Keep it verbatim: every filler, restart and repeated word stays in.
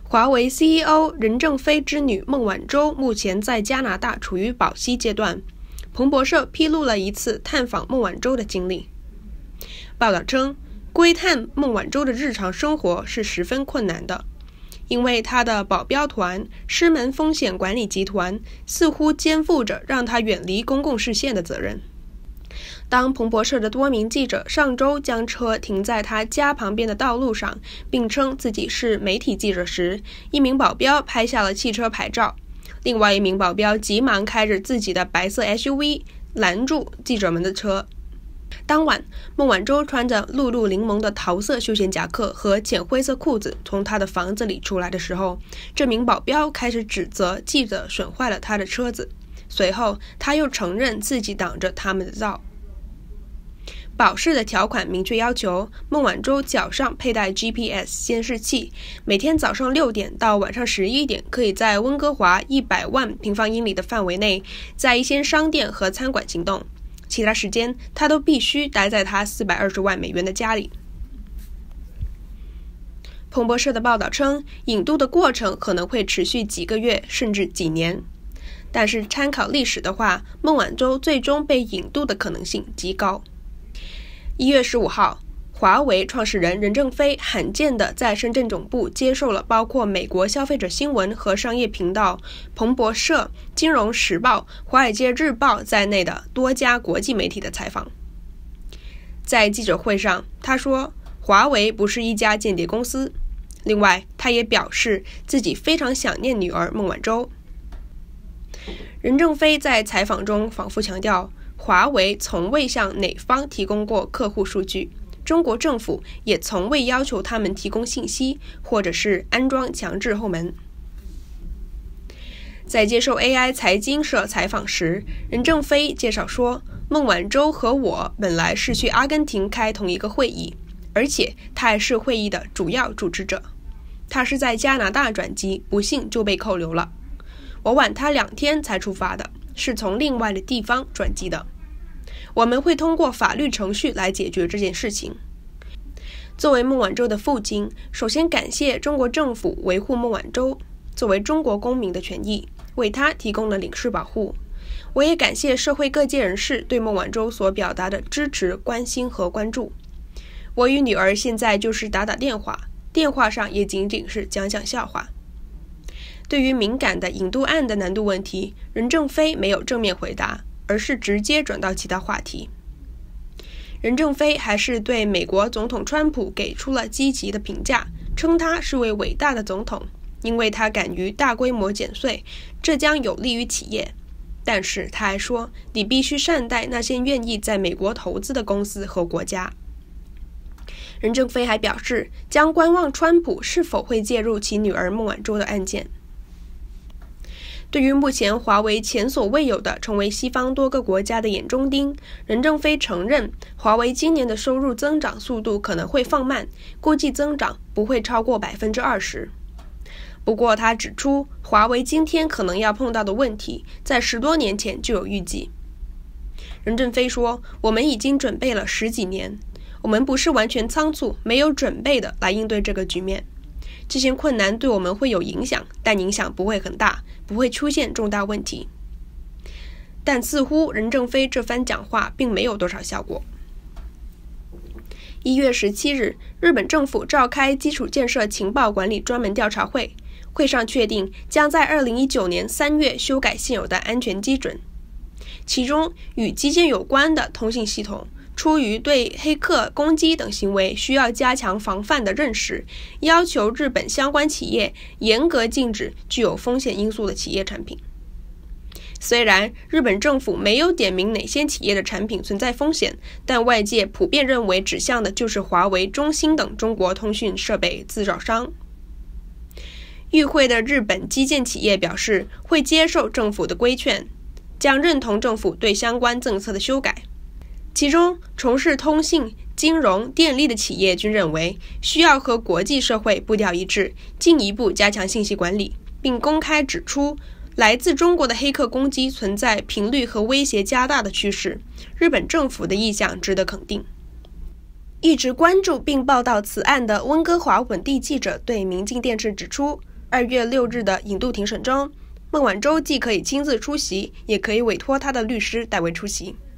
华为 C E O 任正非之女孟晚舟目前在加拿大处于保释阶段。彭博社披露了一次探访孟晚舟的经历。报道称，窥探孟晚舟的日常生活是十分困难的，因为她的保镖团狮门风险管理集团似乎肩负着让她远离公共视线的责任。当彭博社的多名记者上周将车停在他家旁边的道路上，并称自己是媒体记者时，一名保镖拍下了汽车牌照，另外一名保镖急忙开着自己的白色 S U V 拦住记者们的车。当晚，孟晚舟穿着露露柠檬的桃色休闲夹克和浅灰色裤子从他的房子里出来的时候，这名保镖开始指责记者损坏了他的车子，随后他又承认自己挡着他们的道。保释的条款明确要求孟晚舟脚上佩戴 G P S 监视器，每天早上六点到晚上十一点可以在温哥华一百万平方英里的范围内在一些商店和餐馆行动，其他时间他都必须待在他四百二十万美元的家里。彭博社的报道称，引渡的过程可能会持续几个月甚至几年，但是参考历史的话，孟晚舟最终被引渡的可能性极高。一月十五号，华为创始人任正非罕见地在深圳总部接受了包括美国消费者新闻和商业频道、彭博社、金融时报、华尔街日报在内的多家国际媒体的采访。在记者会上，他说华为不是一家间谍公司。另外，他也表示自己非常想念女儿孟晚舟。任正非在采访中反复强调，华为从未向哪方提供过客户数据，中国政府也从未要求他们提供信息，或者是安装强制后门。在接受 A I 财经社采访时，任正非介绍说，孟晚舟和我本来是去阿根廷开同一个会议，而且他还是会议的主要主持者。他是在加拿大转机，不幸就被扣留了。我晚他两天才出发的，是从另外的地方转机的。我们会通过法律程序来解决这件事情。作为孟晚舟的父亲，首先感谢中国政府维护孟晚舟作为中国公民的权益，为他提供了领事保护。我也感谢社会各界人士对孟晚舟所表达的支持、关心和关注。我与女儿现在就是打打电话，电话上也仅仅是讲讲笑话。对于敏感的引渡案的难度问题，任正非没有正面回答，而是直接转到其他话题。任正非还是对美国总统川普给出了积极的评价，称他是位伟大的总统，因为他敢于大规模减税，这将有利于企业。但是他还说，你必须善待那些愿意在美国投资的公司和国家。任正非还表示，将观望川普是否会介入其女儿孟晚舟的案件。对于目前华为前所未有的成为西方多个国家的眼中钉，任正非承认华为今年的收入增长速度可能会放慢，估计增长不会超过 百分之二十。 不过他指出，华为今天可能要碰到的问题在十多年前就有预计。任正非说，我们已经准备了十几年，我们不是完全仓促没有准备的来应对这个局面。这些困难对我们会有影响，但影响不会很大，不会出现重大问题。但似乎任正非这番讲话并没有多少效果。一月十七日，日本政府召开基础建设情报管理专门调查会，会上确定将在二零一九年三月修改现有的安全基准，其中与基建有关的通信系统，出于对黑客攻击等行为需要加强防范的认识，要求日本相关企业严格禁止具有风险因素的企业产品。虽然日本政府没有点名哪些企业的产品存在风险，但外界普遍认为指向的就是华为、中兴等中国通讯设备制造商。与会的日本基建企业表示会接受政府的规劝，将认同政府对相关政策的修改。其中，从事通信、金融、电力的企业均认为需要和国际社会步调一致，进一步加强信息管理，并公开指出来自中国的黑客攻击存在频率和威胁加大的趋势，日本政府的意向值得肯定。一直关注并报道此案的温哥华本地记者对明镜电视指出， 二月六日的引渡庭审中，孟晚舟既可以亲自出席，也可以委托他的律师代为出席。